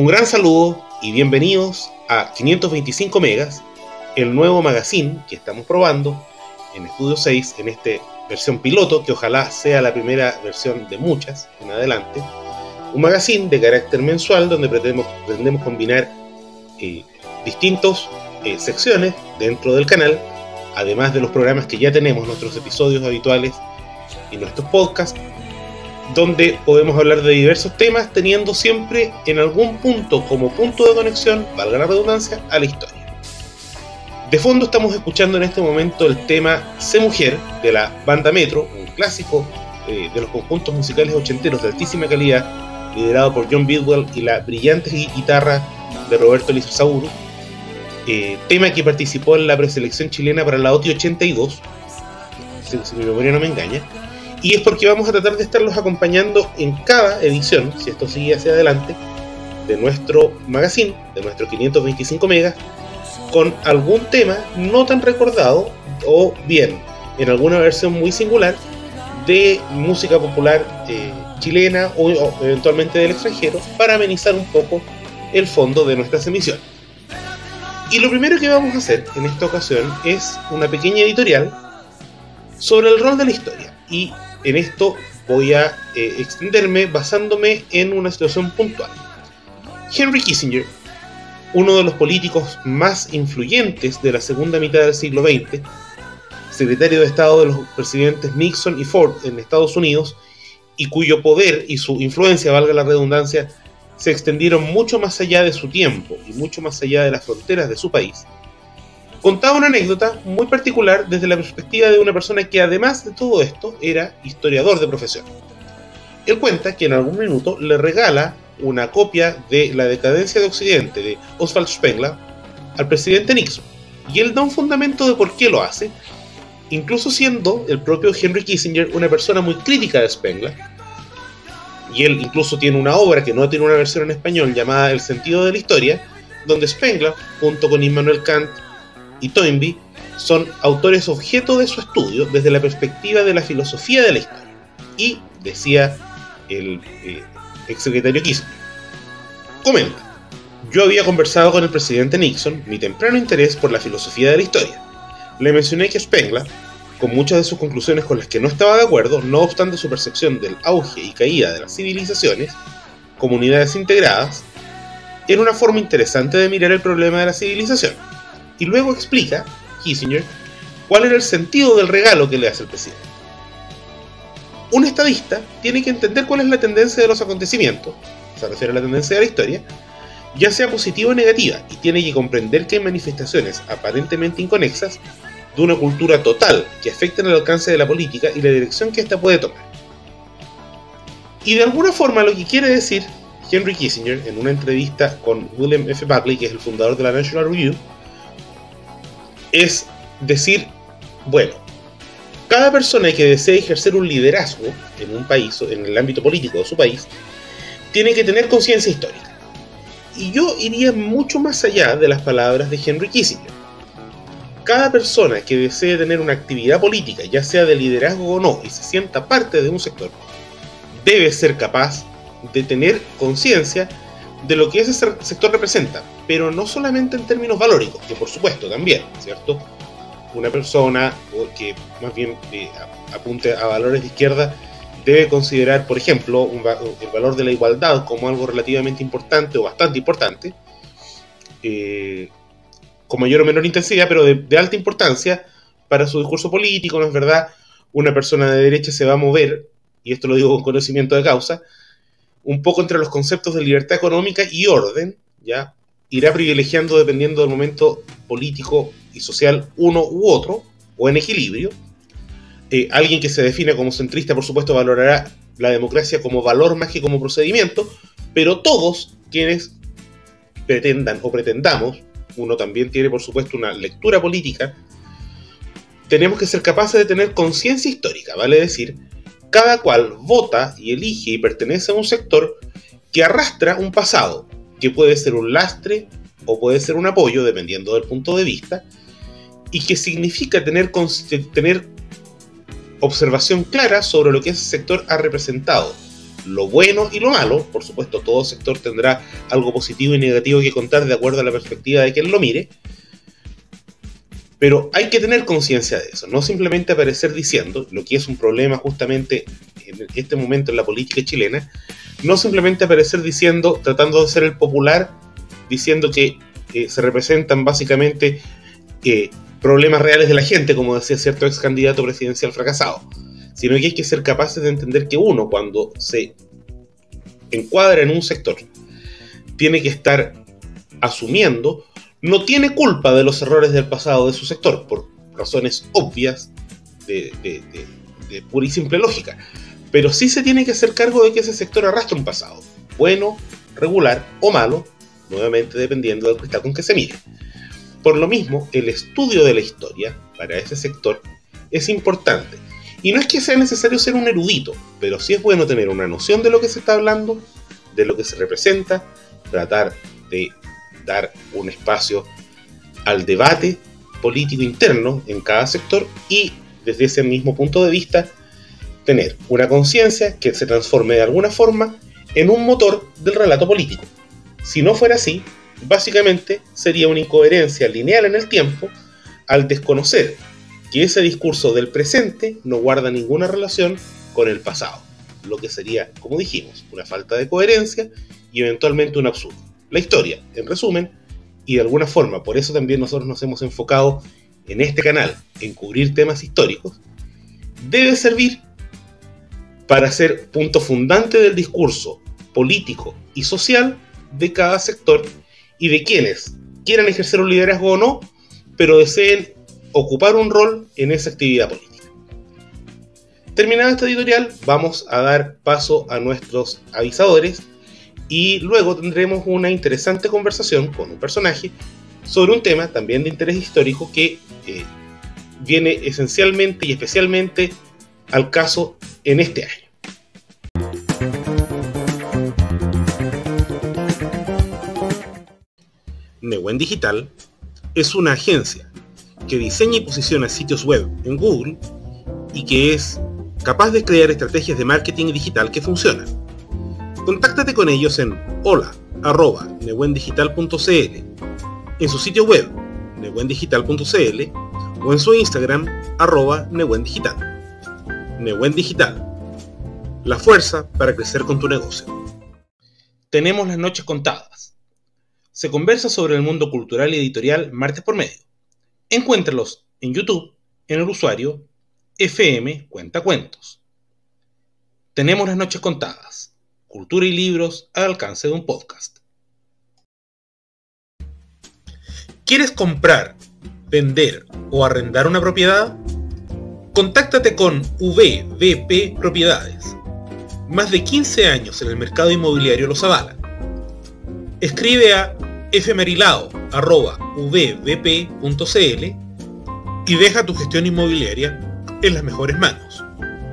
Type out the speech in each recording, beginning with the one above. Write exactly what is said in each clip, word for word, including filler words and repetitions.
Un gran saludo y bienvenidos a quinientos veinticinco megas, el nuevo magazine que estamos probando en Estudio seis, en esta versión piloto, que ojalá sea la primera versión de muchas en adelante. Un magazine de carácter mensual donde pretendemos, pretendemos combinar eh, distintas eh, secciones dentro del canal, además de los programas que ya tenemos, nuestros episodios habituales y nuestros podcasts, donde podemos hablar de diversos temas, teniendo siempre en algún punto como punto de conexión, valga la redundancia, a la historia. De fondo estamos escuchando en este momento el tema Sé Mujer de la banda Metro, un clásico eh, de los conjuntos musicales ochenteros de altísima calidad, liderado por John Bidwell y la brillante guitarra de Roberto Lizarzaburu, eh, tema que participó en la preselección chilena para la O T I ochenta y dos, si, si mi memoria no me engaña. Y es porque vamos a tratar de estarlos acompañando en cada edición, si esto sigue hacia adelante, de nuestro magazine, de nuestros quinientos veinticinco megas, con algún tema no tan recordado, o bien en alguna versión muy singular de música popular eh, chilena o, o eventualmente del extranjero, para amenizar un poco el fondo de nuestras emisiones. Y lo primero que vamos a hacer en esta ocasión es una pequeña editorial sobre el rol de la historia. Y en esto voy a eh, extenderme basándome en una situación puntual. Henry Kissinger, uno de los políticos más influyentes de la segunda mitad del siglo veinte, secretario de Estado de los presidentes Nixon y Ford en Estados Unidos, y cuyo poder y su influencia, valga la redundancia, se extendieron mucho más allá de su tiempo y mucho más allá de las fronteras de su país, contaba una anécdota muy particular desde la perspectiva de una persona que, además de todo esto, era historiador de profesión. Él cuenta que en algún minuto le regala una copia de La decadencia de Occidente de Oswald Spengler al presidente Nixon, y él da un fundamento de por qué lo hace, incluso siendo el propio Henry Kissinger una persona muy crítica de Spengler, y él incluso tiene una obra que no tiene una versión en español llamada El sentido de la historia, donde Spengler, junto con Immanuel Kant y Toynbee, son autores objeto de su estudio desde la perspectiva de la filosofía de la historia. Y decía el eh, exsecretario Kissinger, comenta: yo había conversado con el presidente Nixon mi temprano interés por la filosofía de la historia. Le mencioné que Spengler, con muchas de sus conclusiones con las que no estaba de acuerdo, no obstante su percepción del auge y caída de las civilizaciones, comunidades integradas, era una forma interesante de mirar el problema de la civilización. Y luego explica, Kissinger, cuál era el sentido del regalo que le hace el presidente. Un estadista tiene que entender cuál es la tendencia de los acontecimientos, se refiere a la tendencia de la historia, ya sea positiva o negativa, y tiene que comprender que hay manifestaciones aparentemente inconexas de una cultura total que afectan el alcance de la política y la dirección que ésta puede tomar. Y de alguna forma lo que quiere decir Henry Kissinger en una entrevista con William F. Buckley, que es el fundador de la National Review, es decir, bueno, cada persona que desee ejercer un liderazgo en un país, en el ámbito político de su país, tiene que tener conciencia histórica. Y yo iría mucho más allá de las palabras de Henry Kissinger. Cada persona que desee tener una actividad política, ya sea de liderazgo o no, y se sienta parte de un sector, debe ser capaz de tener conciencia de lo que ese sector representa, pero no solamente en términos valóricos, que por supuesto también, ¿cierto? Una persona que más bien eh, apunte a valores de izquierda debe considerar, por ejemplo, un, el valor de la igualdad como algo relativamente importante o bastante importante, eh, con mayor o menor intensidad, pero de, de alta importancia para su discurso político. No es verdad, una persona de derecha se va a mover, y esto lo digo con conocimiento de causa, un poco entre los conceptos de libertad económica y orden, ¿ya? Irá privilegiando, dependiendo del momento político y social, uno u otro, o en equilibrio. Eh, alguien que se define como centrista, por supuesto, valorará la democracia como valor más que como procedimiento, pero todos quienes pretendan o pretendamos, uno también tiene, por supuesto, una lectura política, tenemos que ser capaces de tener conciencia histórica, vale decir, cada cual vota y elige y pertenece a un sector que arrastra un pasado, que puede ser un lastre o puede ser un apoyo, dependiendo del punto de vista, y que significa tener, tener observación clara sobre lo que ese sector ha representado lo bueno y lo malo. Por supuesto, todo sector tendrá algo positivo y negativo que contar de acuerdo a la perspectiva de quien lo mire. Pero hay que tener conciencia de eso, no simplemente aparecer diciendo, lo que es un problema justamente en este momento en la política chilena, no simplemente aparecer diciendo, tratando de ser el popular, diciendo que eh, se representan básicamente eh, problemas reales de la gente, como decía cierto ex candidato presidencial fracasado, sino que hay que ser capaces de entender que uno, cuando se encuadra en un sector, tiene que estar asumiendo, no tiene culpa de los errores del pasado de su sector, por razones obvias de, de, de, de pura y simple lógica, pero sí se tiene que hacer cargo de que ese sector arrastra un pasado, bueno, regular o malo, nuevamente dependiendo del cristal con que se mire. Por lo mismo, el estudio de la historia para ese sector es importante. Y no es que sea necesario ser un erudito, pero sí es bueno tener una noción de lo que se está hablando, de lo que se representa, tratar de dar un espacio al debate político interno en cada sector y, desde ese mismo punto de vista, tener una conciencia que se transforme de alguna forma en un motor del relato político. Si no fuera así, básicamente sería una incoherencia lineal en el tiempo al desconocer que ese discurso del presente no guarda ninguna relación con el pasado, lo que sería, como dijimos, una falta de coherencia y eventualmente un absurdo. La historia, en resumen, y de alguna forma, por eso también nosotros nos hemos enfocado en este canal en cubrir temas históricos, debe servir para ser punto fundante del discurso político y social de cada sector y de quienes quieran ejercer un liderazgo o no, pero deseen ocupar un rol en esa actividad política. Terminada esta editorial, vamos a dar paso a nuestros avisadores y luego tendremos una interesante conversación con un personaje sobre un tema también de interés histórico que eh, viene esencialmente y especialmente al caso en este año. Newen Digital es una agencia que diseña y posiciona sitios web en Google y que es capaz de crear estrategias de marketing digital que funcionan. Contáctate con ellos en hola arroba newendigital punto cl, en su sitio web newendigital punto cl o en su Instagram arroba newendigital. Newen Digital, la fuerza para crecer con tu negocio. Tenemos las noches contadas. Se conversa sobre el mundo cultural y editorial martes por medio. Encuéntralos en YouTube en el usuario F M Cuentacuentos. Tenemos las noches contadas. Cultura y libros al alcance de un podcast. ¿Quieres comprar, vender o arrendar una propiedad? Contáctate con V V P Propiedades. Más de quince años en el mercado inmobiliario los avalan. Escribe a efmerilao arroba v v p punto cl y deja tu gestión inmobiliaria en las mejores manos.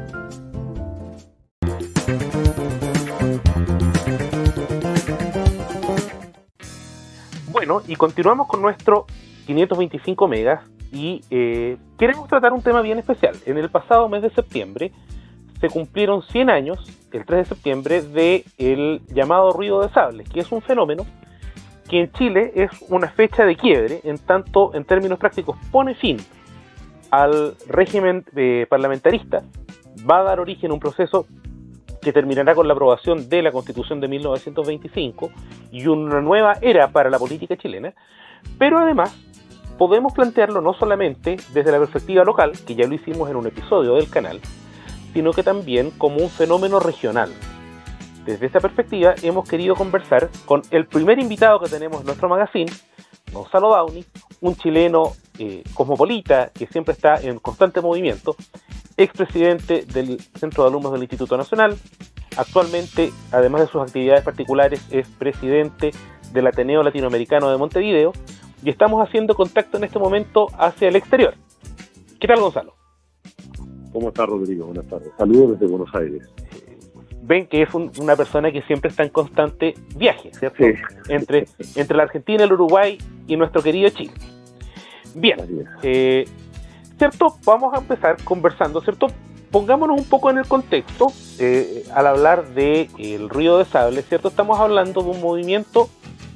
Bueno, y continuamos con nuestro quinientos veinticinco megas y eh, queremos tratar un tema bien especial. En el pasado mes de septiembre se cumplieron cien años, el tres de septiembre, del llamado ruido de sables, que es un fenómeno que en Chile es una fecha de quiebre, en tanto, en términos prácticos, pone fin al régimen eh, parlamentarista, va a dar origen a un proceso que terminará con la aprobación de la Constitución de mil novecientos veinticinco y una nueva era para la política chilena, pero además podemos plantearlo no solamente desde la perspectiva local, que ya lo hicimos en un episodio del canal, sino que también como un fenómeno regional. Desde esa perspectiva hemos querido conversar con el primer invitado que tenemos en nuestro magazine, Gonzalo Downey, un chileno eh, cosmopolita que siempre está en constante movimiento, expresidente del Centro de Alumnos del Instituto Nacional, actualmente, además de sus actividades particulares, es presidente del Ateneo Latinoamericano de Montevideo, y estamos haciendo contacto en este momento hacia el exterior. ¿Qué tal, Gonzalo? ¿Cómo está, Rodrigo? Buenas tardes. Saludos desde Buenos Aires. Ven que es un, una persona que siempre está en constante viaje, ¿cierto? Sí. Entre, entre la Argentina, el Uruguay y nuestro querido Chile. Bien, eh, ¿cierto? Vamos a empezar conversando, ¿cierto? pongámonos un poco en el contexto, eh, al hablar de el Ruido de Sable, ¿cierto? Estamos hablando de un movimiento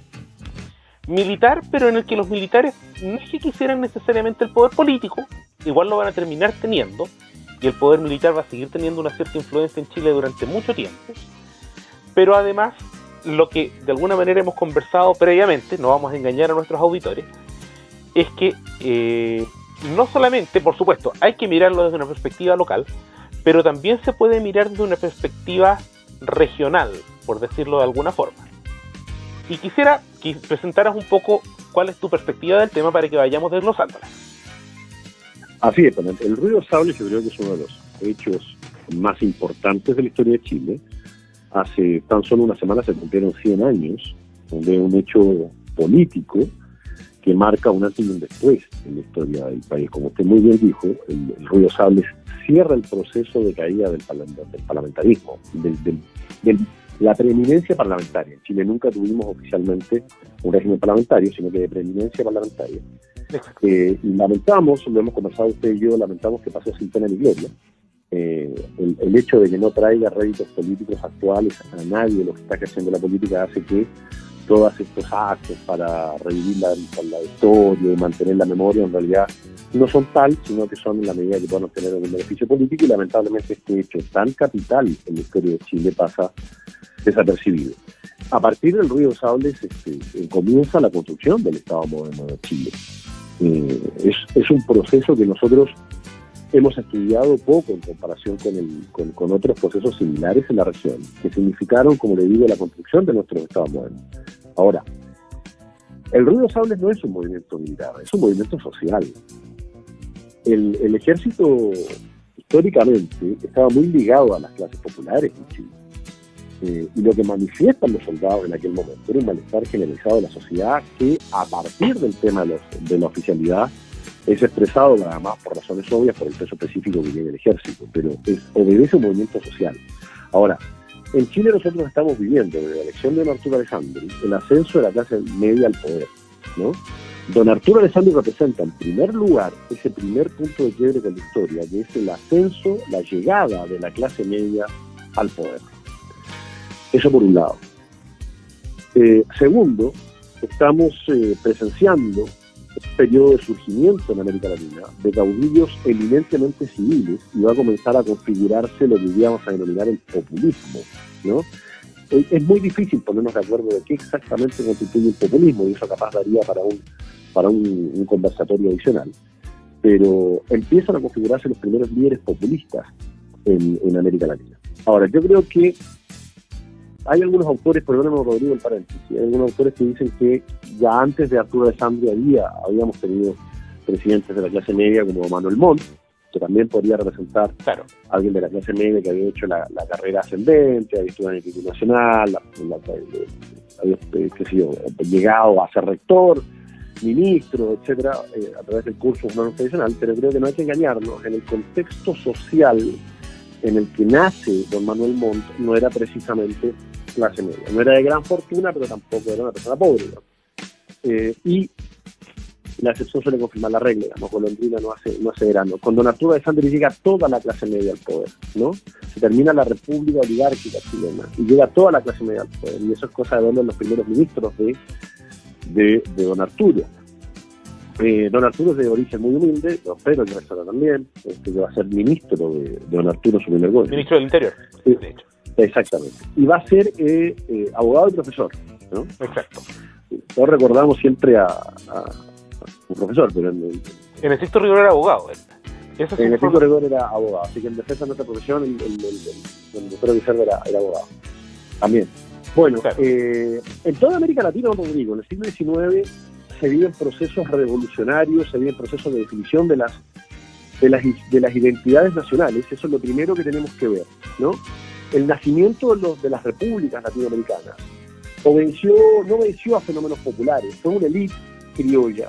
militar, pero en el que los militares no es que quisieran necesariamente el poder político, igual lo van a terminar teniendo, y el poder militar va a seguir teniendo una cierta influencia en Chile durante mucho tiempo, pero además, lo que de alguna manera hemos conversado previamente, no vamos a engañar a nuestros auditores, es que eh, no solamente, por supuesto, hay que mirarlo desde una perspectiva local, pero también se puede mirar desde una perspectiva regional, por decirlo de alguna forma. Y quisiera que presentaras un poco cuál es tu perspectiva del tema para que vayamos desglosándola. Así es, el Ruido de Sable yo creo que es uno de los hechos más importantes de la historia de Chile. Hace tan solo una semana se cumplieron cien años de un hecho político que marca un antes y un después en la historia del país. Como usted muy bien dijo, el, el Ruido de Sable cierra el proceso de caída del, del parlamentarismo, del, del, del, la preeminencia parlamentaria. En Chile nunca tuvimos oficialmente un régimen parlamentario, sino que de preeminencia parlamentaria. Eh, y lamentamos, lo hemos conversado usted y yo, lamentamos que pasó sin pena ni gloria. Eh, el, el hecho de que no traiga réditos políticos actuales a nadie, lo que está creciendo la política, hace que todos estos actos para revivir la, la historia y mantener la memoria en realidad no son tal, sino que son en la medida que puedan obtener un beneficio político, y lamentablemente este hecho tan capital en la historia de Chile pasa desapercibido. A partir del Ruido de Sable este, comienza la construcción del Estado moderno de Chile. Eh, es, es un proceso que nosotros hemos estudiado poco en comparación con, el, con, con otros procesos similares en la región, que significaron, como le digo, la construcción de nuestro Estado moderno. Ahora, el Ruido de Sable no es un movimiento militar, es un movimiento social. El, el ejército, históricamente, estaba muy ligado a las clases populares en Chile. Eh, y lo que manifiestan los soldados en aquel momento era un malestar generalizado de la sociedad que, a partir del tema de, los, de la oficialidad, es expresado además por razones obvias por el peso específico que tiene el ejército, pero es, obedece a un movimiento social. Ahora, en Chile nosotros estamos viviendo, desde la elección de don Arturo Alessandri, el ascenso de la clase media al poder, ¿no? Don Arturo Alessandri representa, en primer lugar, ese primer punto de quiebre con la historia, que es el ascenso, la llegada de la clase media al poder. Eso por un lado. Eh, segundo, estamos eh, presenciando un periodo de surgimiento en América Latina de caudillos eminentemente civiles, y va a comenzar a configurarse lo que íbamos a denominar el populismo, ¿no? Es, es muy difícil ponernos de acuerdo de qué exactamente constituye el populismo, y eso capaz daría para un, para un, un conversatorio adicional, pero empiezan a configurarse los primeros líderes populistas en, en América Latina. Ahora, yo creo que hay algunos autores, perdónenme Rodrigo el paréntesis, hay algunos autores que dicen que ya antes de Arturo Alessandri había, habíamos tenido presidentes de la clase media como Manuel Montt, que también podría representar claro, a alguien de la clase media que había hecho la, la carrera ascendente, había estudiado en el Instituto Nacional, la, la, había qué sé yo, llegado a ser rector, ministro, etcétera, eh, a través del curso no tradicional, pero creo que no hay que engañarnos, en el contexto social en el que nace don Manuel Montt no era precisamente clase media. No era de gran fortuna, pero tampoco era una persona pobre, ¿no? Eh, y la excepción suele confirmar la regla, digamos, golondrina no hace, no hace verano. Con don Arturo Alessandri llega toda la clase media al poder, ¿no? Se termina la república oligárquica chilena y llega toda la clase media al poder, y eso es cosa de verlo en los primeros ministros de, de, de don Arturo. Eh, don Arturo es de origen muy humilde, don Pedro que restaura también, este, que va a ser ministro de, de don Arturo en su primer gobierno. Ministro del Interior, sí, de hecho. Exactamente. Y va a ser eh, eh, abogado y profesor, ¿no? Exacto. Todos recordamos siempre a, a, a un profesor, pero en el, en el Sisto Rigor era abogado. ¿eh? Eso en el Sisto Rigor era abogado, así que en defensa de nuestra profesión, el, el, el, el, el doctor Guillermo era, era abogado. También. Bueno, claro. eh, en toda América Latina, Rodrigo, en el siglo diecinueve se viven procesos revolucionarios, se viven procesos de definición de las, de las de las identidades nacionales. Eso es lo primero que tenemos que ver, ¿no? El nacimiento de, los, de las repúblicas latinoamericanas obedeció, no obedeció a fenómenos populares, fue una élite criolla.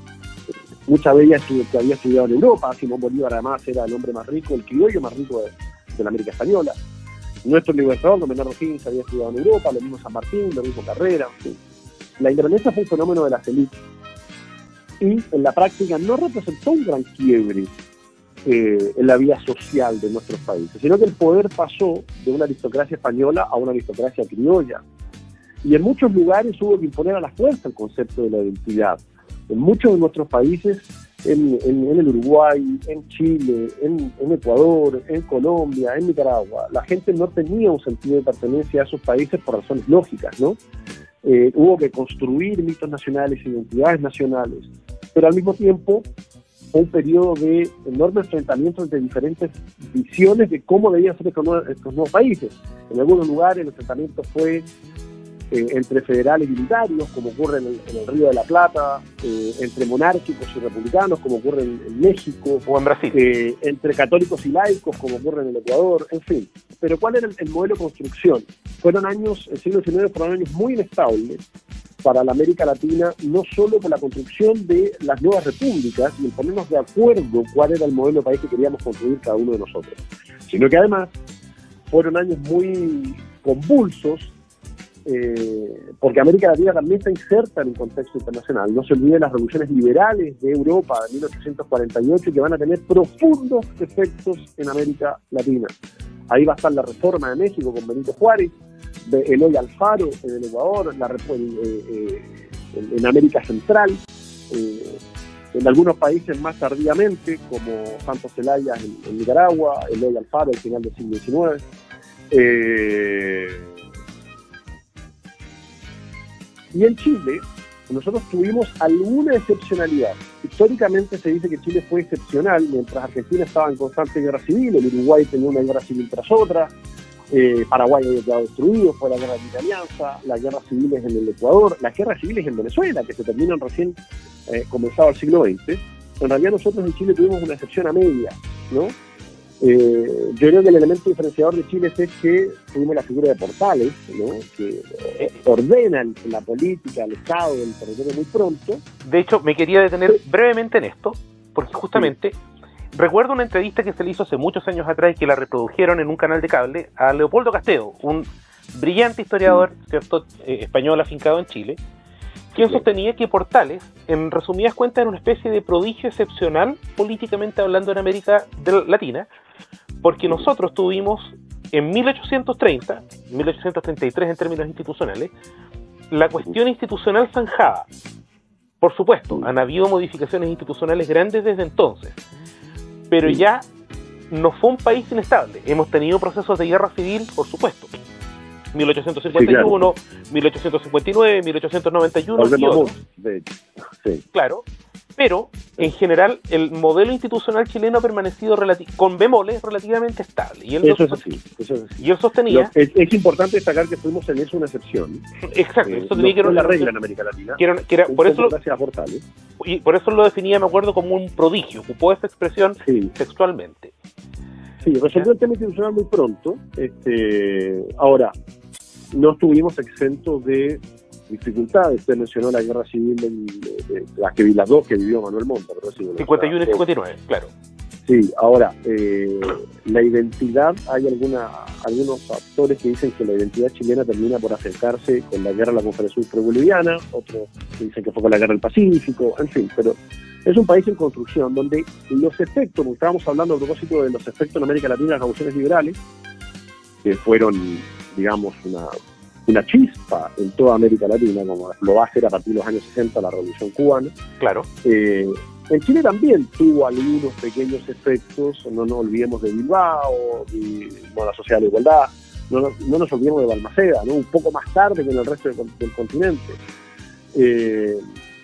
Muchas de ellas que había estudiado en Europa. Simón Bolívar además era el hombre más rico, el criollo más rico de, de la América Española. Nuestro libertador, don Bernardo Higgins, había estudiado en Europa, lo mismo San Martín, lo mismo Carrera, en fin. La independencia fue un fenómeno de las élites y en la práctica no representó un gran quiebre eh, en la vida social de nuestros países, sino que el poder pasó de una aristocracia española a una aristocracia criolla. Y en muchos lugares hubo que imponer a la fuerza el concepto de la identidad. En muchos de nuestros países, en, en, en el Uruguay, en Chile, en, en Ecuador, en Colombia, en Nicaragua, la gente no tenía un sentido de pertenencia a esos países por razones lógicas, ¿no? Eh, hubo que construir mitos nacionales, identidades nacionales, pero al mismo tiempo un periodo de enorme enfrentamiento entre diferentes visiones de cómo debían ser estos nuevos, estos nuevos países. En algunos lugares el enfrentamiento fue eh, entre federales y unitarios, como ocurre en el, en el Río de la Plata, eh, entre monárquicos y republicanos, como ocurre en, en México, o en Brasil, eh, entre católicos y laicos, como ocurre en el Ecuador, en fin. Pero ¿cuál era el, el modelo de construcción? Fueron años, el siglo diecinueve fueron años muy inestables para la América Latina, no solo por la construcción de las nuevas repúblicas y el ponernos de acuerdo cuál era el modelo de país que queríamos construir cada uno de nosotros, sino que además fueron años muy convulsos, eh, porque América Latina también está inserta en un contexto internacional. No se olviden las revoluciones liberales de Europa de mil ochocientos cuarenta y ocho, que van a tener profundos efectos en América Latina. Ahí va a estar la reforma de México con Benito Juárez, de Eloy Alfaro en el Ecuador, la, eh, eh, en, en América Central, eh, en algunos países más tardíamente, como Santos Zelaya en, en Nicaragua, Eloy Alfaro al final del siglo diecinueve. Eh, y en Chile, nosotros tuvimos alguna excepcionalidad. Históricamente se dice que Chile fue excepcional, mientras Argentina estaba en constante guerra civil, el Uruguay tenía una guerra civil tras otra, Eh, Paraguay había quedado destruido, fue la guerra de Alianza, las guerras civiles en el Ecuador, las guerras civiles en Venezuela, que se terminan recién eh, comenzado el siglo veinte. En realidad nosotros en Chile tuvimos una excepción a media, ¿no? Eh, yo creo que el elemento diferenciador de Chile es que tuvimos la figura de Portales, ¿no? Que eh, ordena la política, el Estado, el territorio muy pronto. De hecho, me quería detener sí. brevemente en esto, porque justamente... Sí. Recuerdo una entrevista que se le hizo hace muchos años atrás y que la reprodujeron en un canal de cable a Leopoldo Castedo, un brillante historiador, sí. ¿cierto?, eh, español afincado en Chile, quien sí. sostenía que Portales, en resumidas cuentas, era una especie de prodigio excepcional políticamente hablando en América Latina, porque nosotros tuvimos en mil ochocientos treinta, mil ochocientos treinta y tres en términos institucionales, la cuestión institucional zanjada. Por supuesto, han habido modificaciones institucionales grandes desde entonces, pero ya no fue un país inestable. Hemos tenido procesos de guerra civil, por supuesto. mil ochocientos cincuenta y uno, sí, claro. mil ochocientos cincuenta y nueve, mil ochocientos noventa y uno y otros. Sí. Claro, pero en general el modelo institucional chileno ha permanecido relati- con bemoles relativamente estable. Y él eso, lo, es así, eso es así. Y él sostenía... Lo, es, es importante destacar que fuimos en eso una excepción. Exacto. Eh, eso no tenía que fue era la regla en América Latina. Que era, que era, por, eso lo, gracias a Portales. Y por eso lo definía, me acuerdo, como un prodigio. Ocupó esa expresión sí. textualmente. Sí, resolvió el tema institucional muy pronto. Este, ahora, no estuvimos exentos de dificultades. Usted mencionó la guerra civil, de, de, de, las, que, las dos que vivió Manuel Montt. cincuenta y uno y cincuenta y nueve, claro. Sí, ahora, eh, la identidad, hay alguna, algunos actores que dicen que la identidad chilena termina por acercarse con la guerra de la Conferencia Boliviana, otros que dicen que fue con la guerra del Pacífico, en fin, pero es un país en construcción donde los efectos, como estábamos hablando a propósito de los efectos en América Latina de las revoluciones liberales, que fueron, digamos, una, una chispa en toda América Latina, como lo va a ser a partir de los años sesenta la Revolución Cubana. Claro. Eh, En Chile también tuvo algunos pequeños efectos, no nos olvidemos de Bilbao, y, bueno, la Sociedad de la Igualdad, no, no, no nos olvidemos de Balmaceda, ¿no? Un poco más tarde que en el resto del, del continente. Eh,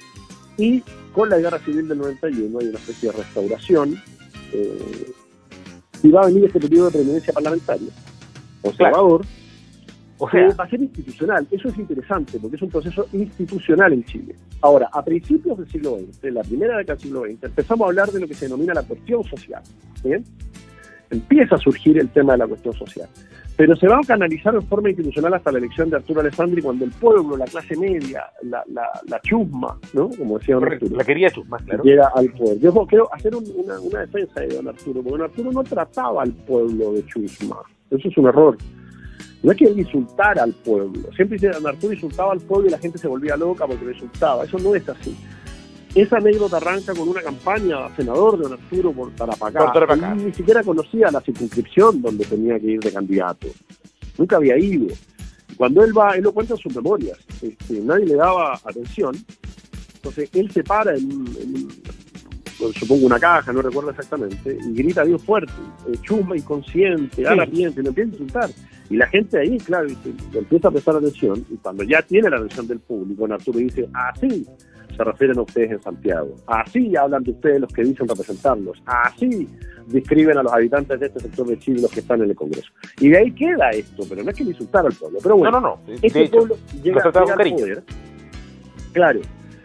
y con la Guerra Civil del noventa y uno hay una especie de restauración, eh, y va a venir este periodo de preeminencia parlamentaria, conservador, claro. O sea, va a ser institucional. Eso es interesante porque es un proceso institucional en Chile. Ahora, a principios del siglo veinte, la primera década del siglo veinte, empezamos a hablar de lo que se denomina la cuestión social. ¿Bien? Empieza a surgir el tema de la cuestión social. Pero se va a canalizar en forma institucional hasta la elección de Arturo Alessandri, cuando el pueblo, la clase media, la, la, la chusma, ¿no? Como decía don Arturo, la quería chusma, claro, llega al poder. Yo quiero hacer un, una, una defensa de don Arturo, porque don Arturo no trataba al pueblo de chusma. Eso es un error. No es que él insultara al pueblo. Siempre dice, don Arturo insultaba al pueblo y la gente se volvía loca porque lo insultaba. Eso no es así. esa anécdota arranca con una campaña a senador de don Arturo por Tarapacá. Por Tarapacá. Él ni siquiera conocía la circunscripción donde tenía que ir de candidato. Nunca había ido. Cuando él va, él lo cuenta en sus memorias. Este, nadie le daba atención. Entonces él se para en, en supongo una caja, no recuerdo exactamente, y grita bien fuerte, eh, chusma inconsciente, ala piente, lo empieza a insultar. Y la gente ahí, claro, dice, le empieza a prestar atención, y cuando ya tiene la atención del público, don Arturo dice, así se refieren a ustedes en Santiago, así hablan de ustedes los que dicen representarlos, así describen a los habitantes de este sector de Chile los que están en el Congreso. Y de ahí queda esto, pero no es que le insultara al pueblo, pero bueno, no, no, no. este hecho, pueblo llega, llega al poder, claro.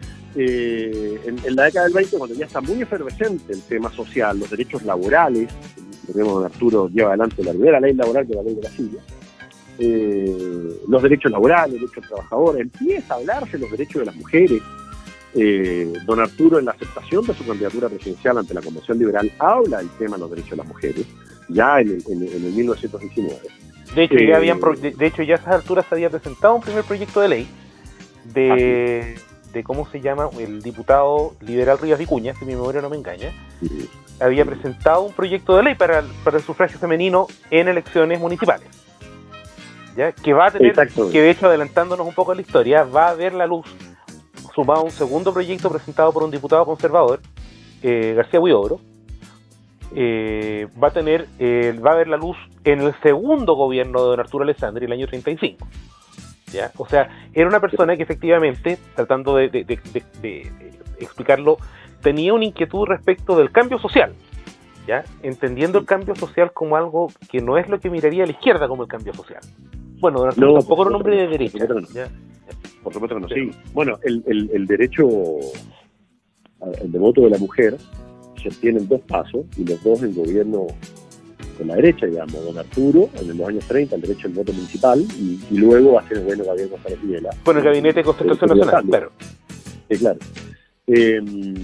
Eh, en, en la década del veinte, cuando ya está muy efervescente el tema social, los derechos laborales, tenemos don Arturo lleva adelante la primera ley laboral, que es la ley de la silla, eh, los derechos laborales, derechos de trabajadores, empieza a hablarse de los derechos de las mujeres. Eh, don Arturo, en la aceptación de su candidatura presidencial ante la Convención Liberal, habla del tema de los derechos de las mujeres, ya en el, en, en el mil novecientos diecinueve. De hecho, eh, ya habían, de, de hecho, ya a esas alturas se había presentado un primer proyecto de ley de... de cómo se llama, el diputado liberal Rivas Vicuña, si mi memoria no me engaña, sí. había presentado un proyecto de ley para, para el sufragio femenino en elecciones municipales, ¿ya? Que va a tener, Exacto. que de hecho, adelantándonos un poco a la historia, va a ver la luz, sumado a un segundo proyecto presentado por un diputado conservador, eh, García Huidobro, eh, va a tener, eh, va a ver la luz en el segundo gobierno de don Arturo Alessandri, el año treinta y cinco. ¿Ya? O sea, era una persona que efectivamente, tratando de, de, de, de, de explicarlo, tenía una inquietud respecto del cambio social, ¿ya? Entendiendo el cambio social como algo que no es lo que miraría la izquierda como el cambio social. Bueno, don Arturo no, tampoco era un hombre de derecha. Por supuesto que no. ¿Ya? Por supuesto que no. Sí. Bueno, el, el, el derecho el de voto de la mujer se tiene en dos pasos, y los dos en gobierno con la derecha, digamos, don Arturo en los años treinta, el derecho al voto municipal, y, y luego va a ser el bueno Gabriel González Videla. Con el Gabinete de Constitución eh, Nacional, claro. Sí, claro. Eh,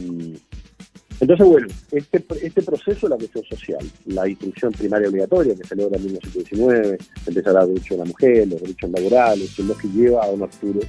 entonces, bueno, este, este proceso de la cuestión social, la instrucción primaria obligatoria que se logra en mil novecientos diecinueve, empezará el derecho de la mujer, los derechos laborales, es lo que lleva a don Arturo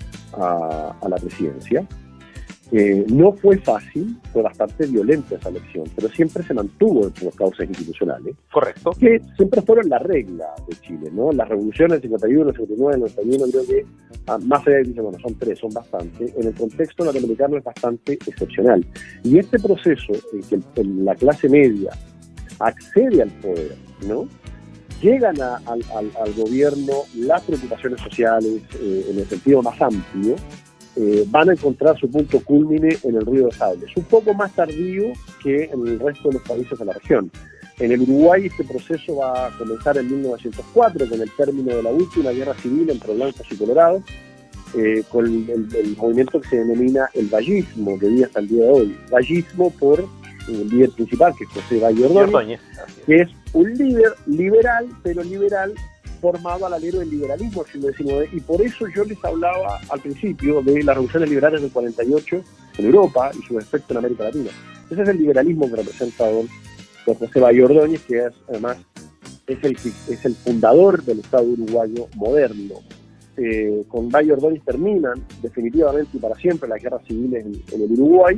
a, a la presidencia. Eh, no fue fácil, fue bastante violenta esa elección, pero siempre se mantuvo entre los cauces institucionales. Correcto. Que siempre fueron la regla de Chile, ¿no? Las revoluciones del cincuenta y uno, cincuenta y nueve, noventa y uno, creo que, ah, más allá de que bueno, son tres, son bastante, en el contexto latinoamericano es bastante excepcional. Y este proceso en que el, el, la clase media accede al poder, ¿no? Llegan a, al, al, al gobierno las preocupaciones sociales eh, en el sentido más amplio, Eh, van a encontrar su punto cúlmine en el Río de Sable. Es un poco más tardío que en el resto de los países de la región. En el Uruguay este proceso va a comenzar en mil novecientos cuatro con el término de la última guerra civil entre blancos y colorados, eh, con el, el, el movimiento que se denomina el vallismo, que vive hasta el día de hoy. Vallismo por el líder principal, que es José Valle Ordóñez, que es un líder liberal, pero liberal formado al alero del liberalismo del siglo diecinueve, y por eso yo les hablaba al principio de las revoluciones liberales del cuarenta y ocho en Europa y su efecto en América Latina. Ese es el liberalismo que representa don, don José Valle Ordóñez, que es, además es el, es el fundador del Estado uruguayo moderno. Eh, con Valle Ordóñez terminan definitivamente y para siempre las guerras civiles en, en el Uruguay.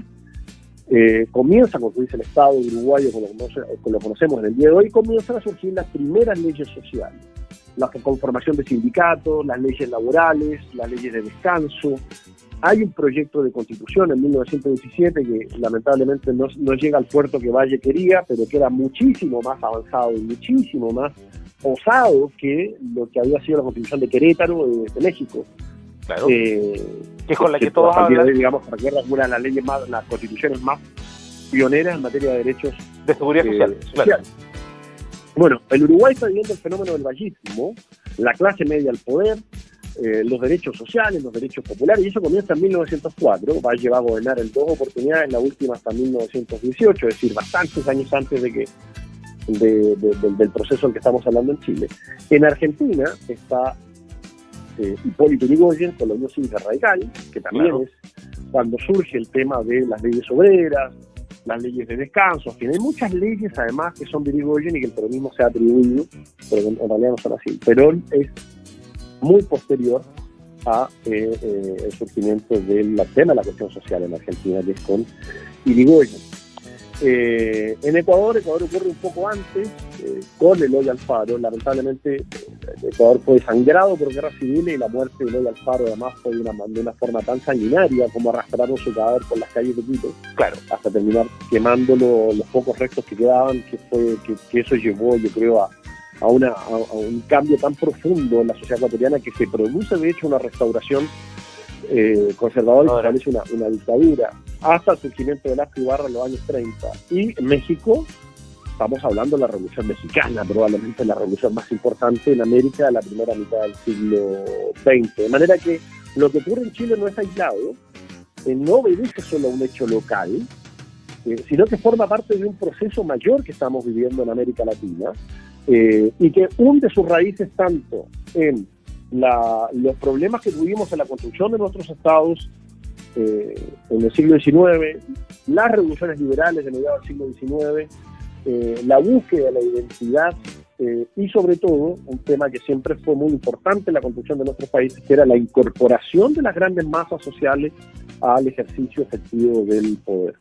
Eh, comienza a construirse el Estado uruguayo como lo, lo conocemos en el día de hoy, y comienzan a surgir las primeras leyes sociales, la conformación de sindicatos, las leyes laborales, las leyes de descanso. Hay un proyecto de constitución en mil novecientos diecisiete que lamentablemente no, no llega al puerto que Valle quería, pero que era muchísimo más avanzado y muchísimo más osado que lo que había sido la constitución de Querétaro de, de México. Claro. Eh, que es con la que, que todos hablan. De, digamos, para que era una de las leyes más, las constituciones más pioneras en materia de derechos de seguridad eh, social. social. Claro. Bueno, el Uruguay está viviendo el fenómeno del vallismo, la clase media al poder, eh, los derechos sociales, los derechos populares, y eso comienza en mil novecientos cuatro. Valle va a gobernar en dos oportunidades, la última hasta mil novecientos dieciocho, es decir, bastantes años antes de que de, de, de, del proceso del que estamos hablando en Chile. En Argentina está eh, Hipólito Yrigoyen con la Unión Cívica Radical, que también claro. es cuando surge el tema de las leyes obreras, las leyes de descanso, que hay muchas leyes además que son de Yrigoyen y que el peronismo se ha atribuido, pero en realidad no son así. Perón es muy posterior a eh, eh, el surgimiento del tema de la cuestión social en Argentina, que es con Irigoyen. Eh, en Ecuador, Ecuador ocurre un poco antes, eh, con Eloy Alfaro. Lamentablemente, eh, Ecuador fue desangrado por guerras civiles y la muerte de Eloy Alfaro además fue de una, de una forma tan sanguinaria como arrastraron su cadáver por las calles de Quito, claro, hasta terminar quemando lo, los pocos restos que quedaban, que fue que, que eso llevó, yo creo, a, a, una, a, a un cambio tan profundo en la sociedad ecuatoriana que se produce, de hecho, una restauración Eh, conservador y se establece una, una dictadura hasta el surgimiento de Velasco Ibarra en los años treinta. Y en México, estamos hablando de la Revolución Mexicana, probablemente la revolución más importante en América de la primera mitad del siglo veinte. De manera que lo que ocurre en Chile no es aislado, eh, no obedece solo a un hecho local, eh, sino que forma parte de un proceso mayor que estamos viviendo en América Latina, eh, y que hunde sus raíces tanto en La, los problemas que tuvimos en la construcción de nuestros estados eh, en el siglo diecinueve, las revoluciones liberales de mediados del siglo diecinueve, eh, la búsqueda de la identidad eh, y sobre todo un tema que siempre fue muy importante en la construcción de nuestros países, que era la incorporación de las grandes masas sociales al ejercicio efectivo del poder.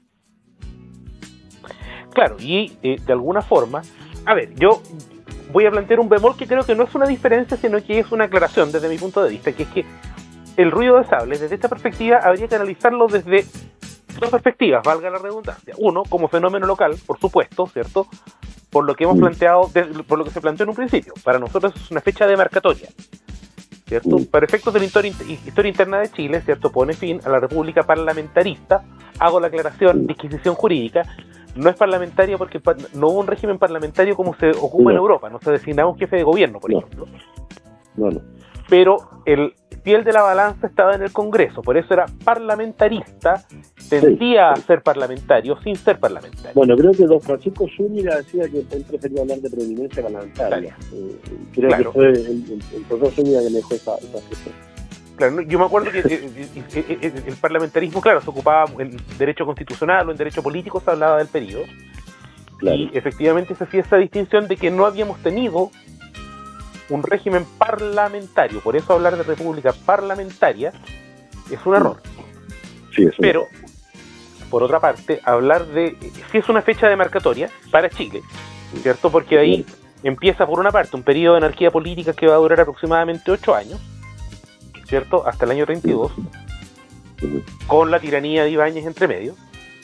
Claro, y eh, de alguna forma, a ver, yo voy a plantear un bemol que creo que no es una diferencia, sino que es una aclaración desde mi punto de vista, que es que el ruido de sables, desde esta perspectiva, habría que analizarlo desde dos perspectivas, valga la redundancia. Uno, como fenómeno local, por supuesto, ¿cierto? Por lo que hemos planteado, por lo que se planteó en un principio. Para nosotros es una fecha demarcatoria, ¿cierto? Para efectos de la historia interna de Chile, ¿cierto? Pone fin a la república parlamentarista. Hago la aclaración, disquisición jurídica. No es parlamentaria porque no hubo un régimen parlamentario como se ocupa no. en Europa, no se designaba un jefe de gobierno, por no. ejemplo. No, no. Pero el piel de la balanza estaba en el Congreso, por eso era parlamentarista, tendía sí. a ser parlamentario sin ser parlamentario. Bueno, creo que don Francisco Zúñiga decía que él prefería hablar de preeminencia parlamentaria. Claro. Eh, creo claro. que fue el, el, el profesor Zúñiga que me dejó esa, esa cuestión. Claro, yo me acuerdo que el, el parlamentarismo, claro, se ocupaba en derecho constitucional o en derecho político, se hablaba del periodo. Claro. Y efectivamente se hacía esa distinción de que no habíamos tenido un régimen parlamentario. Por eso hablar de república parlamentaria es un error. Sí, eso Pero, por otra parte, hablar de... Sí es una fecha demarcatoria para Chile, ¿cierto? Porque ahí empieza, por una parte, un periodo de anarquía política que va a durar aproximadamente ocho años, ¿cierto? Hasta el año treinta y dos, con la tiranía de Ibáñez entre medio.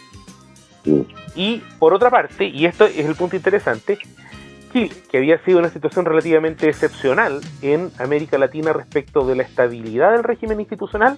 Y por otra parte, y esto es el punto interesante, Chile, que había sido una situación relativamente excepcional en América Latina respecto de la estabilidad del régimen institucional,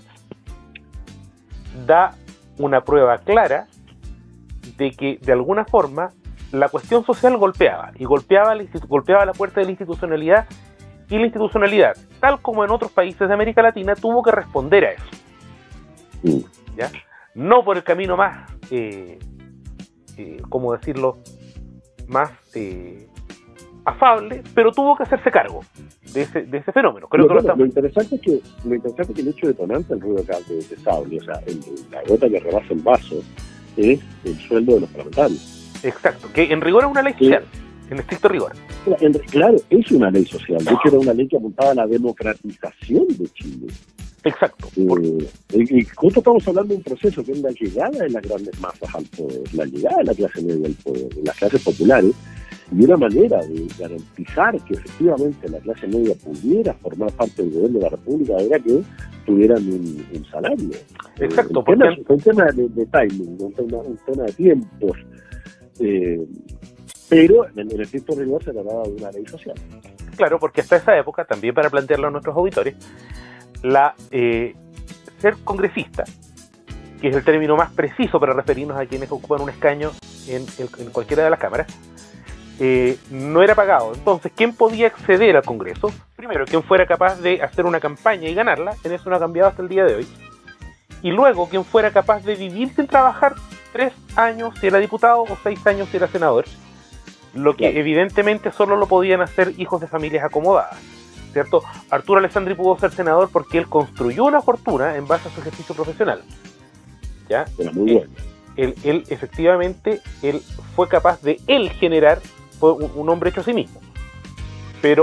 da una prueba clara de que de alguna forma la cuestión social golpeaba, y golpeaba, golpeaba la puerta de la institucionalidad. Y la institucionalidad, tal como en otros países de América Latina, tuvo que responder a eso. Sí. ¿Ya? No por el camino más, eh, eh, ¿cómo decirlo?, más eh, afable, pero tuvo que hacerse cargo de ese, de ese fenómeno. Creo lo, que bueno, lo, lo, interesante es que, lo interesante es que el hecho detonante del ruido de, de sable, o sea, el, la gota que rebasa el vaso, es el sueldo de los parlamentarios. Exacto, que en rigor es una ley social. Sí. En estricto rigor. Claro, es una ley social. De hecho, era una ley que apuntaba a la democratización de Chile. Exacto. Eh, y, y justo estamos hablando de un proceso que es la llegada de las grandes masas al poder, la llegada de la clase media al poder, de las clases populares, y una manera de garantizar que efectivamente la clase media pudiera formar parte del gobierno de la República era que tuvieran un, un salario. Exacto. Eh, porque... tema, un tema de, de timing, un tema, un tema de tiempos. Eh, Pero en el estricto rigor se trataba de una ley social. Claro, porque hasta esa época, también para plantearlo a nuestros auditores, la eh, ser congresista, que es el término más preciso para referirnos a quienes ocupan un escaño en, el, en cualquiera de las cámaras, eh, no era pagado. Entonces, ¿quién podía acceder al Congreso? Primero, quien fuera capaz de hacer una campaña y ganarla, en eso no ha cambiado hasta el día de hoy. Y luego, quien fuera capaz de vivir sin trabajar tres años si era diputado o seis años si era senador. Lo que claro. evidentemente solo lo podían hacer hijos de familias acomodadas, ¿cierto? Arturo Alessandri pudo ser senador porque él construyó una fortuna en base a su ejercicio profesional, ¿ya? Era muy bueno. Él, él efectivamente, él fue capaz de él generar, fue un, un hombre hecho a sí mismo, pero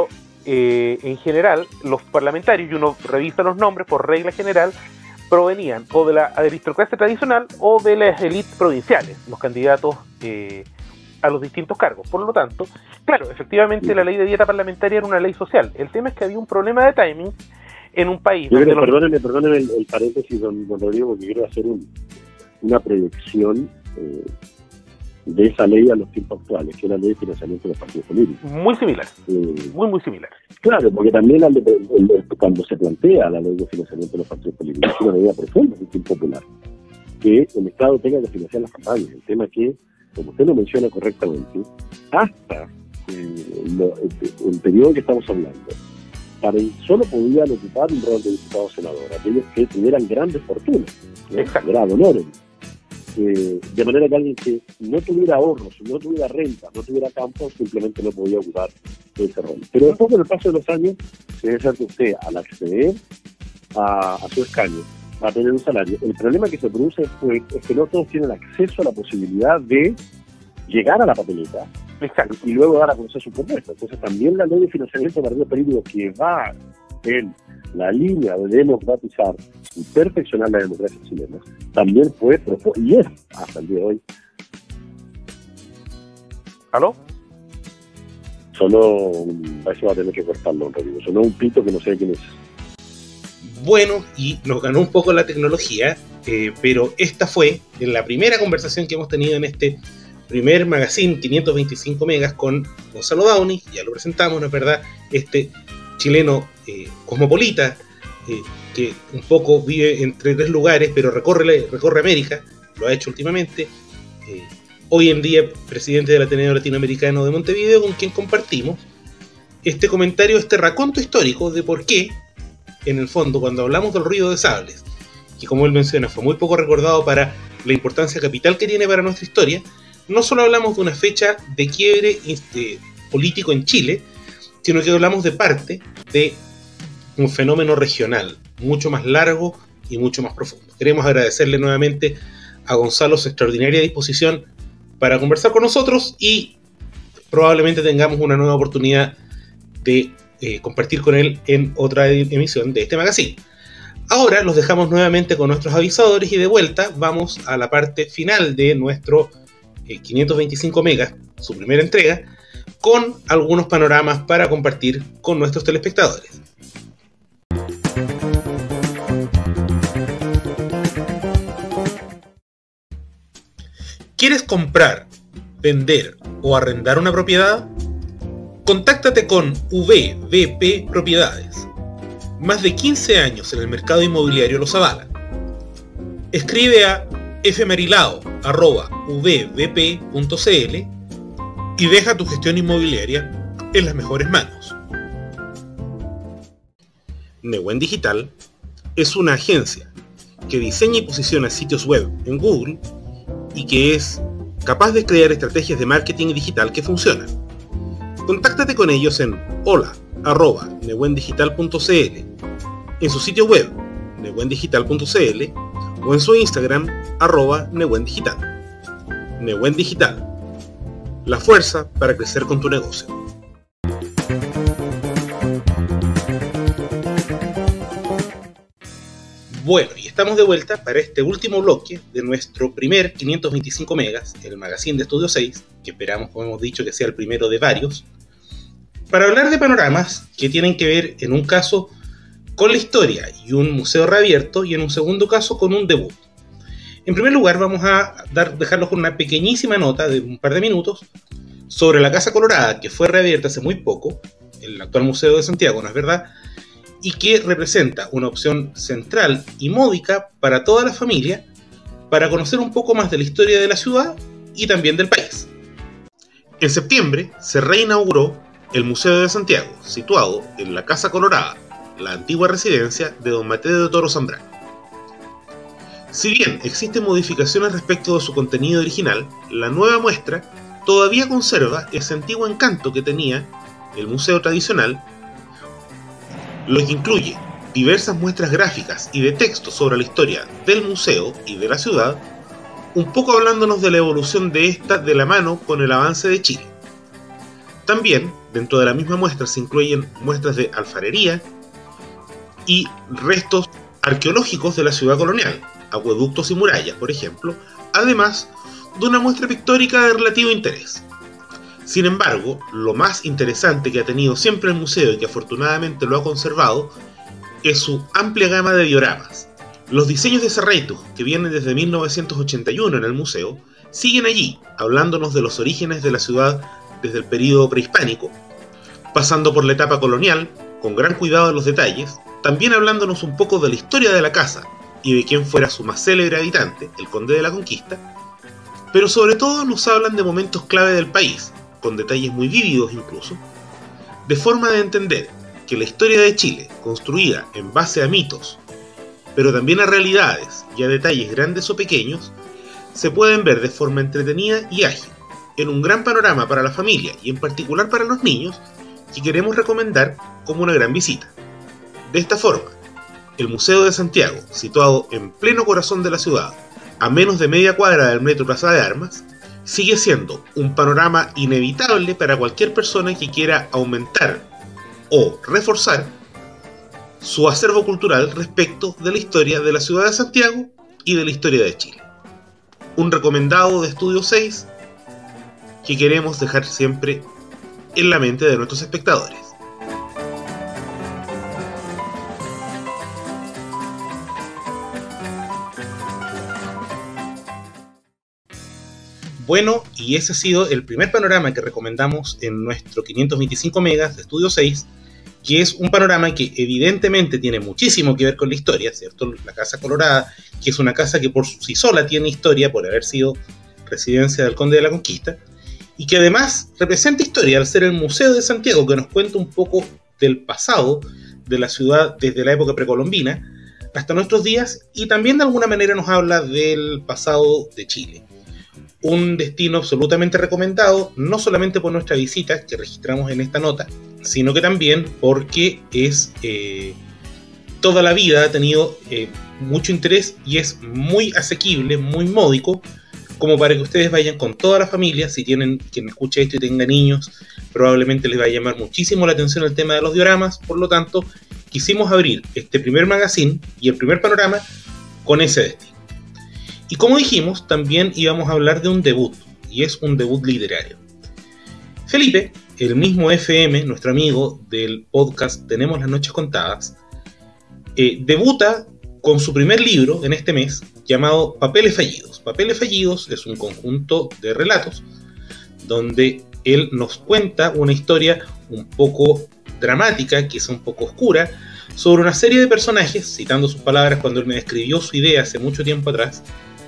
eh, en general, los parlamentarios, y uno revisa los nombres por regla general, provenían o de la aristocracia tradicional o de las élites provinciales, los candidatos eh, a los distintos cargos. Por lo tanto, claro, efectivamente la ley de dieta parlamentaria era una ley social. El tema es que había un problema de timing en un país. Yo creo, los... Perdónenme, perdónenme el, el paréntesis, don, don Rodrigo, porque quiero hacer un, una proyección eh, de esa ley a los tiempos actuales, que es la ley de financiamiento de los partidos políticos. Muy similar, eh, muy, muy similar. Claro, porque también al, el, el, cuando se plantea la ley de financiamiento de los partidos políticos, es una medida profundamente impopular, que el Estado tenga que financiar las campañas. El tema es que, como usted lo menciona correctamente, hasta eh, lo, el, el periodo que estamos hablando, para el, solo podían ocupar un rol de diputado o senador aquellos que tuvieran grandes fortunas, ¿no? Grado honores. Eh, de manera que alguien que no tuviera ahorros, no tuviera renta, no tuviera campo, simplemente no podía ocupar ese rol. Pero después, con el paso de los años, debe ser que usted, al acceder a, a su escaño, va a tener un salario. El problema que se produce después es que no todos tienen acceso a la posibilidad de llegar a la papeleta. Exacto. Y luego dar a conocer su propuesta. Entonces también la ley de financiamiento de partidos políticos, que va en la línea de democratizar y perfeccionar la democracia chilena, también fue propuesta, y es hasta el día de hoy. ¿Aló? Sonó, a eso va a tener que cortarlo, Rodrigo. Sonó un pito que no sé quién es. Bueno, y nos ganó un poco la tecnología, eh, pero esta fue en la primera conversación que hemos tenido en este primer magazine quinientos veinticinco megas con Gonzalo Downie. Ya lo presentamos, ¿no es verdad? Este chileno eh, cosmopolita, eh, que un poco vive entre tres lugares, pero recorre, recorre América, lo ha hecho últimamente. Eh, hoy en día, presidente del Ateneo Latinoamericano de Montevideo, con quien compartimos este comentario, este raconto histórico de por qué, en el fondo, cuando hablamos del ruido de sables, que como él menciona fue muy poco recordado para la importancia capital que tiene para nuestra historia, no solo hablamos de una fecha de quiebre este, político en Chile, sino que hablamos de parte de un fenómeno regional, mucho más largo y mucho más profundo. Queremos agradecerle nuevamente a Gonzalo su extraordinaria disposición para conversar con nosotros, y probablemente tengamos una nueva oportunidad de eh, compartir con él en otra emisión de este magazine. Ahora los dejamos nuevamente con nuestros avisadores, y de vuelta vamos a la parte final de nuestro eh, quinientos veinticinco megas, su primera entrega, con algunos panoramas para compartir con nuestros telespectadores. ¿Quieres comprar, vender o arrendar una propiedad? Contáctate con V V P Propiedades. Más de quince años en el mercado inmobiliario los avalan. Escribe a fmarilao arroba v v p punto c l y deja tu gestión inmobiliaria en las mejores manos. Newen Digital es una agencia que diseña y posiciona sitios web en Google y que es capaz de crear estrategias de marketing digital que funcionan. Contáctate con ellos en hola arroba newendigital punto c l, en su sitio web newendigital punto c l o en su Instagram arroba newendigital. Newen Digital, la fuerza para crecer con tu negocio. Bueno, y estamos de vuelta para este último bloque de nuestro primer quinientos veinticinco megas, el magazine de Estudio seis, que esperamos, como hemos dicho, que sea el primero de varios, para hablar de panoramas que tienen que ver, en un caso, con la historia y un museo reabierto, y en un segundo caso con un debut. En primer lugar, vamos a dar, dejarlos con una pequeñísima nota de un par de minutos sobre la Casa Colorada, que fue reabierta hace muy poco, el actual Museo de Santiago, ¿no es verdad?, y que representa una opción central y módica para toda la familia para conocer un poco más de la historia de la ciudad y también del país. En septiembre se reinauguró el Museo de Santiago, situado en la Casa Colorada, la antigua residencia de don Mateo de Toro Zambrano. Si bien existen modificaciones respecto de su contenido original, la nueva muestra todavía conserva ese antiguo encanto que tenía el museo tradicional, lo que incluye diversas muestras gráficas y de texto sobre la historia del museo y de la ciudad, un poco hablándonos de la evolución de esta de la mano con el avance de Chile. También Dentro de la misma muestra se incluyen muestras de alfarería y restos arqueológicos de la ciudad colonial, acueductos y murallas, por ejemplo, además de una muestra pictórica de relativo interés. Sin embargo, lo más interesante que ha tenido siempre el museo y que afortunadamente lo ha conservado es su amplia gama de dioramas. Los diseños de Serraitu, que vienen desde mil novecientos ochenta y uno en el museo, siguen allí, hablándonos de los orígenes de la ciudad desde el período prehispánico, pasando por la etapa colonial, con gran cuidado de los detalles, también hablándonos un poco de la historia de la casa y de quién fuera su más célebre habitante, el Conde de la Conquista, pero sobre todo nos hablan de momentos clave del país, con detalles muy vívidos incluso, de forma de entender que la historia de Chile, construida en base a mitos, pero también a realidades y a detalles grandes o pequeños, se pueden ver de forma entretenida y ágil, en un gran panorama para la familia y en particular para los niños, que queremos recomendar como una gran visita. De esta forma, el Museo de Santiago, situado en pleno corazón de la ciudad, a menos de media cuadra del Metro Plaza de Armas, sigue siendo un panorama inevitable para cualquier persona que quiera aumentar o reforzar su acervo cultural respecto de la historia de la ciudad de Santiago y de la historia de Chile. Un recomendado de Estudio seis que queremos dejar siempre en la mente de nuestros espectadores. Bueno, y ese ha sido el primer panorama que recomendamos en nuestro quinientos veinticinco megas de Estudio seis, que es un panorama que evidentemente tiene muchísimo que ver con la historia, ¿cierto? La Casa Colorada, que es una casa que por sí sola tiene historia por haber sido residencia del Conde de la Conquista, y que además representa historia al ser el Museo de Santiago, que nos cuenta un poco del pasado de la ciudad desde la época precolombina hasta nuestros días, y también de alguna manera nos habla del pasado de Chile. Un destino absolutamente recomendado, no solamente por nuestra visita que registramos en esta nota, sino que también porque es eh, toda la vida ha tenido eh, mucho interés y es muy asequible, muy módico, como para que ustedes vayan con toda la familia. Si tienen quien escuche esto y tenga niños, probablemente les va a llamar muchísimo la atención el tema de los dioramas. Por lo tanto, quisimos abrir este primer magazine y el primer panorama con ese destino. Y como dijimos, también íbamos a hablar de un debut, y es un debut literario. Felipe, el mismo F M, nuestro amigo del podcast Tenemos las Noches Contadas, eh, debuta con su primer libro en este mes, llamado Papeles Fallidos. Papeles Fallidos es un conjunto de relatos donde él nos cuenta una historia un poco dramática, quizá un poco oscura, sobre una serie de personajes, citando sus palabras cuando él me describió su idea hace mucho tiempo atrás,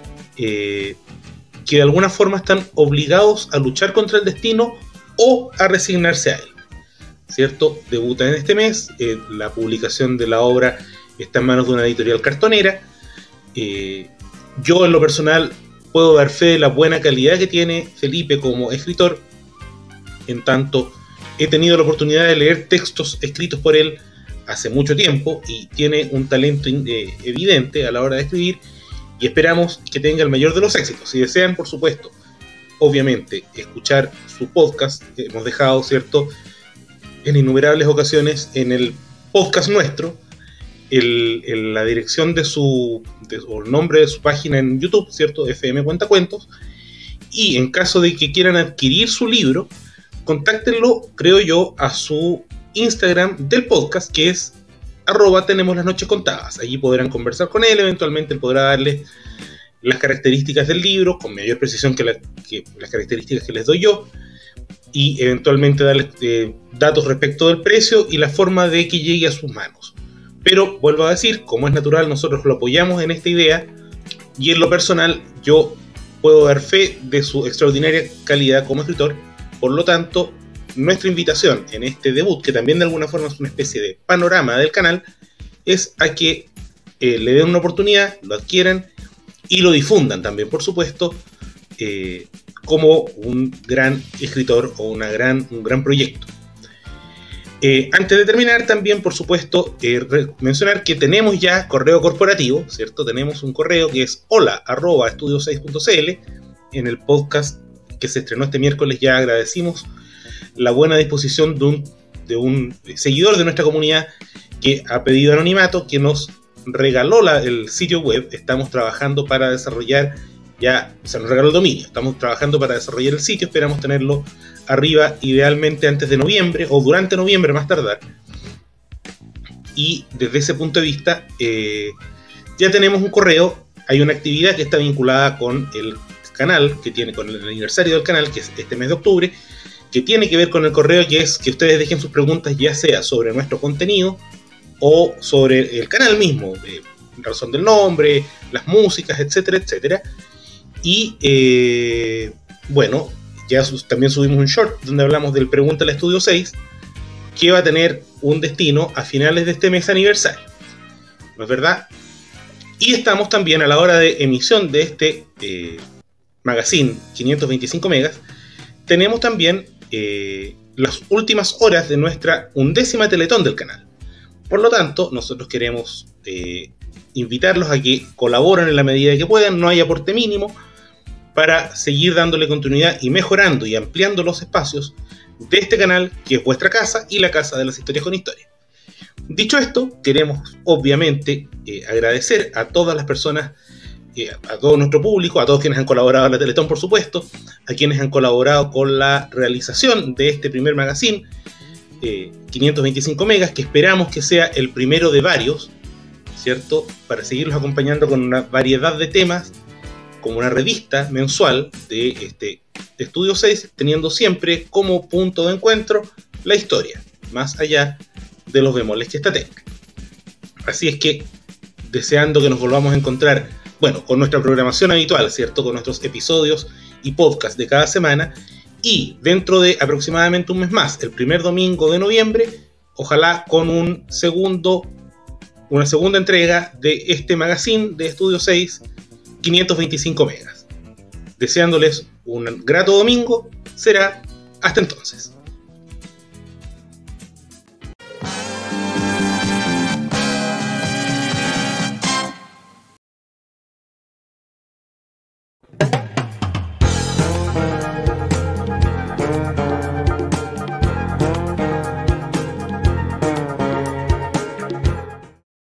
eh, que de alguna forma están obligados a luchar contra el destino o a resignarse a él, ¿cierto? Debuta en este mes, eh, la publicación de la obra está en manos de una editorial cartonera. Eh, yo en lo personal puedo dar fe de la buena calidad que tiene Felipe como escritor, en tanto he tenido la oportunidad de leer textos escritos por él hace mucho tiempo y tiene un talento eh, evidente a la hora de escribir, y esperamos que tenga el mayor de los éxitos. Si desean, por supuesto, obviamente, escuchar su podcast, que hemos dejado, ¿cierto?, en innumerables ocasiones en el podcast nuestro, el, el, la dirección de su, de, o el nombre de su página en YouTube, ¿cierto?, F M Cuentacuentos, y en caso de que quieran adquirir su libro, contáctenlo, creo yo, a su Instagram del podcast, que es arroba tenemos las noches contadas. Allí podrán conversar con él, eventualmente él podrá darles las características del libro con mayor precisión que, la, que las características que les doy yo, y eventualmente darles eh, datos respecto del precio y la forma de que llegue a sus manos. Pero vuelvo a decir, como es natural, nosotros lo apoyamos en esta idea, y en lo personal yo puedo dar fe de su extraordinaria calidad como escritor. Por lo tanto, nuestra invitación en este debut, que también de alguna forma es una especie de panorama del canal, es a que eh, le den una oportunidad, lo adquieran y lo difundan también, por supuesto, eh, como un gran escritor o una gran, un gran proyecto. Eh, antes de terminar, también, por supuesto, eh, mencionar que tenemos ya correo corporativo, ¿cierto? Tenemos un correo que es hola arroba estudio seis punto c l. En el podcast que se estrenó este miércoles ya agradecimos la buena disposición de un, de un seguidor de nuestra comunidad que ha pedido anonimato, que nos regaló la, el sitio web. Estamos trabajando para desarrollar ya, o sea, nos regaló el dominio, estamos trabajando para desarrollar el sitio, esperamos tenerlo arriba idealmente antes de noviembre o durante noviembre más tardar. Y desde ese punto de vista eh, ya tenemos un correo, hay una actividad que está vinculada con el canal, que tiene con el aniversario del canal, que es este mes de octubre, que tiene que ver con el correo, que es que ustedes dejen sus preguntas ya sea sobre nuestro contenido o sobre el canal mismo, eh, razón del nombre, las músicas, etcétera, etcétera. Y eh, bueno, ya su- también subimos un short donde hablamos del Pregúntale a Estudio seis, que va a tener un destino a finales de este mes aniversario, ¿no es verdad? Y estamos también a la hora de emisión de este eh, magazine quinientos veinticinco megas, tenemos también eh, las últimas horas de nuestra undécima Teletón del canal. Por lo tanto, nosotros queremos eh, invitarlos a que colaboren en la medida que puedan, no hay aporte mínimo, para seguir dándole continuidad y mejorando y ampliando los espacios de este canal, que es vuestra casa y la casa de las historias con historia. Dicho esto, queremos obviamente eh, agradecer a todas las personas, eh, a todo nuestro público, a todos quienes han colaborado en la Teletón, por supuesto, a quienes han colaborado con la realización de este primer magazine, eh, quinientos veinticinco megas, que esperamos que sea el primero de varios, ¿cierto? Para seguirlos acompañando con una variedad de temas, como una revista mensual de, este, de Estudio seis, teniendo siempre como punto de encuentro la historia, más allá de los bemoles que esta tenga. Así es que, deseando que nos volvamos a encontrar, bueno, con nuestra programación habitual, ¿cierto? Con nuestros episodios y podcasts de cada semana, y dentro de aproximadamente un mes más, el primer domingo de noviembre, ojalá con un segundo, una segunda entrega de este magazine de Estudio seis, quinientos veinticinco megas. Deseándoles un grato domingo, será hasta entonces.